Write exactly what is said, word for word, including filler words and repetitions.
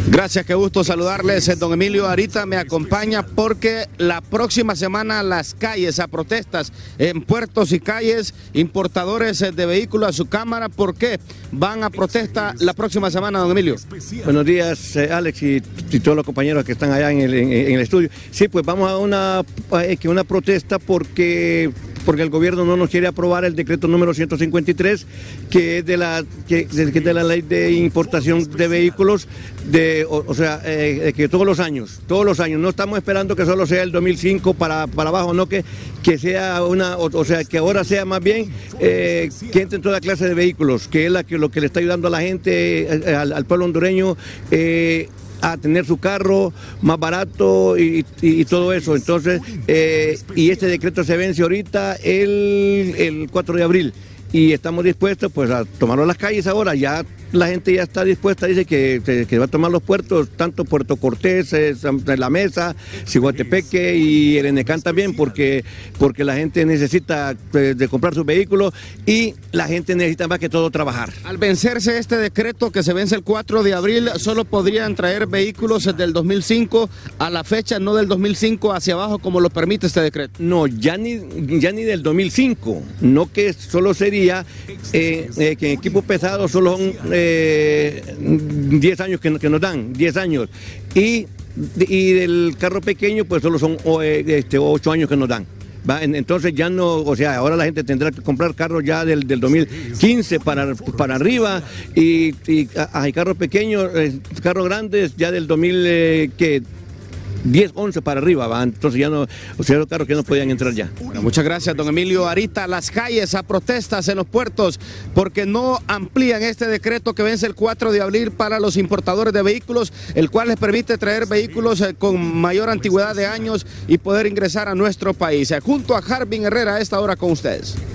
Gracias, qué gusto saludarles. Don Emilio Arita me acompaña porque la próxima semana las calles a protestas en puertos y calles, importadores de vehículos a su cámara. ¿Por qué van a protesta la próxima semana, don Emilio? Buenos días, eh, Alex, y, y todos los compañeros que están allá en el, en, en el estudio. Sí, pues vamos a una, a una protesta porque... porque el gobierno no nos quiere aprobar el decreto número ciento cincuenta y tres, que es de la, que, que es de la ley de importación de vehículos, de, o, o sea, eh, que todos los años, todos los años, no estamos esperando que solo sea el dos mil cinco para, para abajo, no que, que sea una, o, o sea, que ahora sea más bien eh, que entre en toda clase de vehículos, que es la, que, lo que le está ayudando a la gente, eh, al, al pueblo hondureño, eh, a tener su carro más barato y, y, y todo eso. Entonces, eh, y este decreto se vence ahorita el, el cuatro de abril y estamos dispuestos pues a tomarlo a las calles ahora. Ya la gente ya está dispuesta, dice que, que, que va a tomar los puertos, tanto Puerto Cortés, eh, La Mesa, Ciguatepeque y el Enecán también, porque, porque la gente necesita pues, de comprar sus vehículos y la gente necesita más que todo trabajar. Al vencerse este decreto que se vence el cuatro de abril, solo podrían traer vehículos del dos mil cinco a la fecha, no del dos mil cinco hacia abajo como lo permite este decreto. No, ya ni, ya ni del dos mil cinco, no, que solo sería eh, eh, que en equipo pesado solo son eh, diez años que, que nos dan, diez años, y, y del carro pequeño pues solo son eh, este, ocho años que nos dan. ¿Va? Entonces ya no, o sea, ahora la gente tendrá que comprar carros ya del, del dos mil quince para, para arriba y, y hay carros pequeños, eh, carros grandes ya del dos mil eh, que diez, once para arriba, ¿va? Entonces ya no, o sea, los carros que no podían entrar ya. Bueno, muchas gracias, don Emilio Arita. Las calles a protestas en los puertos porque no amplían este decreto que vence el cuatro de abril para los importadores de vehículos, el cual les permite traer vehículos con mayor antigüedad de años y poder ingresar a nuestro país. Junto a Jarvin Herrera a esta hora con ustedes.